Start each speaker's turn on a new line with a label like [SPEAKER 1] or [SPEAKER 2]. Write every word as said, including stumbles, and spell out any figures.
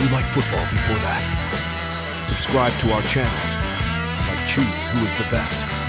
[SPEAKER 1] you like football before that. Subscribe to our channel. Like choose who is the best.